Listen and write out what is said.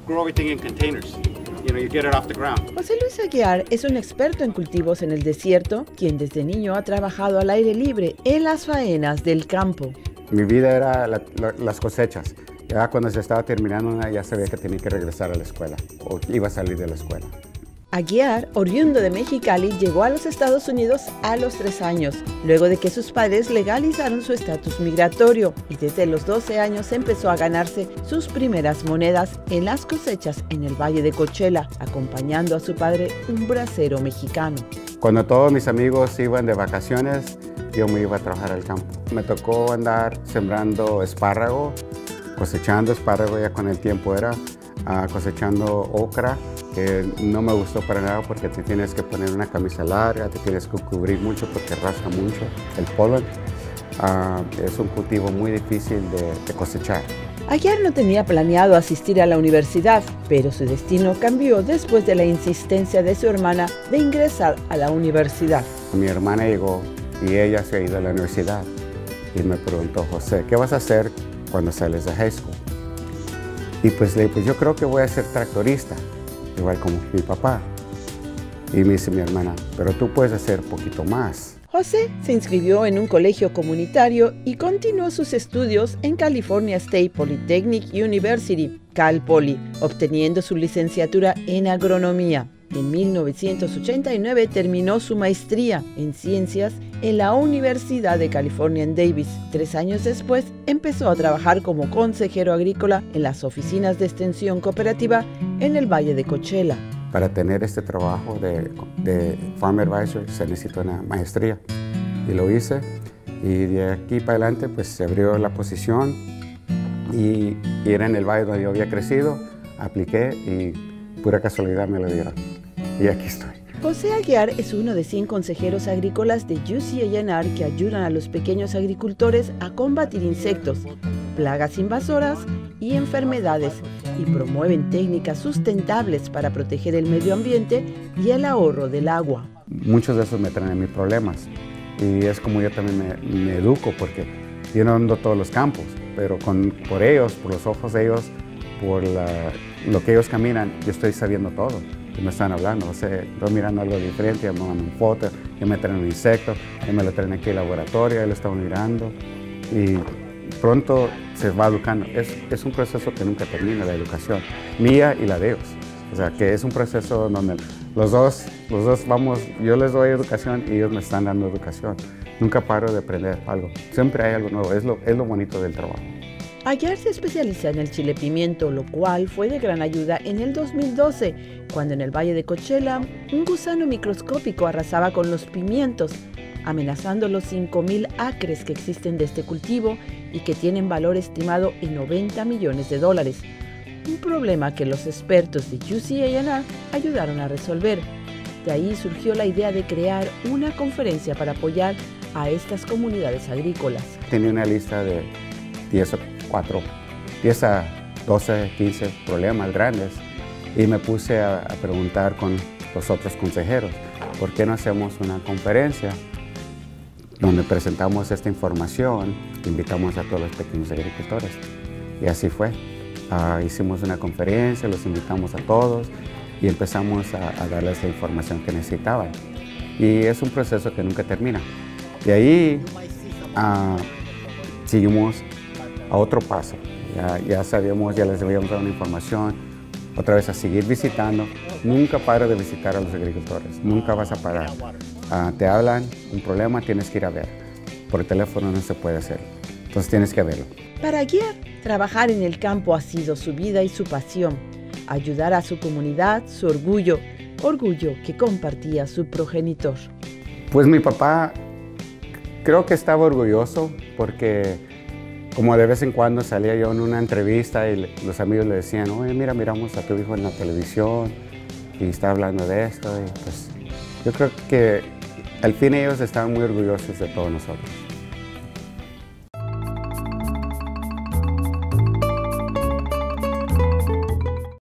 grow everything in containers. You get it off the ground. José Luis Aguiar es un experto en cultivos en el desierto, quien desde niño ha trabajado al aire libre en las faenas del campo. Mi vida era las cosechas. Ya cuando se estaba terminando una, ya sabía que tenía que regresar a la escuela o iba a salir de la escuela. Aguiar, oriundo de Mexicali, llegó a los Estados Unidos a los 3 años, luego de que sus padres legalizaron su estatus migratorio, y desde los 12 años empezó a ganarse sus primeras monedas en las cosechas en el Valle de Coachella, acompañando a su padre, un bracero mexicano. Cuando todos mis amigos iban de vacaciones, yo me iba a trabajar al campo. Me tocó andar sembrando espárrago, cosechando espárrago, ya con el tiempo era cosechando ocra, que no me gustó para nada porque te tienes que poner una camisa larga, te tienes que cubrir mucho porque rasca mucho el polen. Es un cultivo muy difícil de cosechar. Aguiar no tenía planeado asistir a la universidad, pero su destino cambió después de la insistencia de su hermana de ingresar a la universidad. Mi hermana llegó y ella se ha ido a la universidad y me preguntó: José, ¿qué vas a hacer cuando sales de high school? Y pues le dije, pues yo creo que voy a ser tractorista, igual como mi papá. Y me dice mi hermana, pero tú puedes hacer poquito más. José se inscribió en un colegio comunitario y continuó sus estudios en California State Polytechnic University, Cal Poly, obteniendo su licenciatura en agronomía. En 1989 terminó su maestría en ciencias en la Universidad de California en Davis. 3 años después empezó a trabajar como consejero agrícola en las oficinas de extensión cooperativa en el Valle de Coachella. Para tener este trabajo de Farm Advisor se necesita una maestría y lo hice, y de aquí para adelante pues se abrió la posición y era en el valle donde yo había crecido. Apliqué y pura casualidad me lo dieron y aquí estoy. José Aguiar es uno de 100 consejeros agrícolas de UCA&R que ayudan a los pequeños agricultores a combatir insectos, plagas invasoras y enfermedades, y promueven técnicas sustentables para proteger el medio ambiente y el ahorro del agua. Muchos de esos me traen a mí problemas y es como yo también me educo, porque yo no ando todos los campos, pero por ellos, por los ojos de ellos, por lo que ellos caminan, yo estoy sabiendo todo. Y me están hablando, o sea, estoy mirando algo diferente, ya me mandan fotos, ya me traen un insecto, ya me lo traen aquí al laboratorio, ya lo estamos mirando y pronto se va educando. Es un proceso que nunca termina, la educación, mía y la de ellos. O sea, que es un proceso donde los dos vamos, yo les doy educación y ellos me están dando educación. Nunca paro de aprender algo, siempre hay algo nuevo, es lo bonito del trabajo. Aguiar se especializa en el chile pimiento, lo cual fue de gran ayuda en el 2012, cuando en el Valle de Coachella un gusano microscópico arrasaba con los pimientos, amenazando los 5,000 acres que existen de este cultivo y que tienen valor estimado en $90 millones. Un problema que los expertos de UCA&R ayudaron a resolver. De ahí surgió la idea de crear una conferencia para apoyar a estas comunidades agrícolas. Tenía una lista de 10 a 12, 15 problemas grandes y me puse a preguntar con los otros consejeros, ¿por qué no hacemos una conferencia donde presentamos esta información, invitamos a todos los pequeños agricultores? Y así fue. Hicimos una conferencia, los invitamos a todos y empezamos a darles la información que necesitaban. Y es un proceso que nunca termina. De ahí seguimos a otro paso. Ya sabíamos, ya les habíamos dado una información, otra vez a seguir visitando. Nunca para de visitar a los agricultores, nunca vas a parar. Te hablan un problema, tienes que ir a ver. Por teléfono no se puede hacer, entonces tienes que verlo. Para Aguiar, trabajar en el campo ha sido su vida y su pasión. Ayudar a su comunidad, su orgullo que compartía su progenitor. Pues mi papá creo que estaba orgulloso porque como de vez en cuando salía yo en una entrevista y los amigos le decían, oye, mira, miramos a tu hijo en la televisión y está hablando de esto. Y pues yo creo que al fin ellos estaban muy orgullosos de todos nosotros.